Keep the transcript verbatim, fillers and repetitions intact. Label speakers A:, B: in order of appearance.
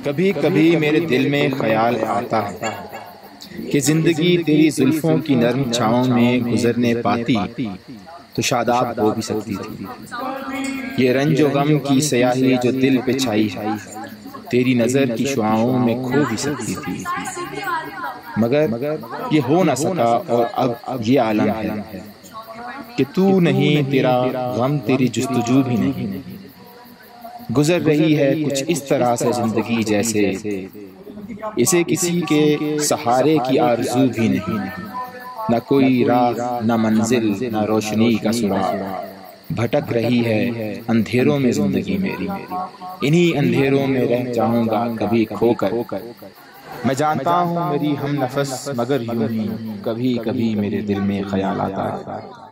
A: कभी कभी मेरे दिल में ख्याल आता है कि जिंदगी तेरी जुल्फों की नर्म छाँव में गुजरने पाती तो शादाब हो भी सकती थी। ये रंजो गम की स्याही जो दिल पे छाई है तेरी नज़र की शुआओं में खो भी सकती थी, मगर ये हो न सका। और अब ये आलम है कि तू नहीं, तेरा गम, तेरी जुस्तजू भी नहीं। गुजर रही है कुछ इस तरह से जिंदगी जैसे इसे किसी के सहारे की आरज़ू भी नहीं। न कोई राह, न मंजिल, न रोशनी का सुराग। भटक रही है अंधेरों में जिंदगी मेरी, इन्हीं अंधेरों में रह जाऊंगा कभी खोकर। मैं जानता हूँ मेरी हम नफस, मगर यूं ही कभी कभी मेरे दिल में ख्याल आता है।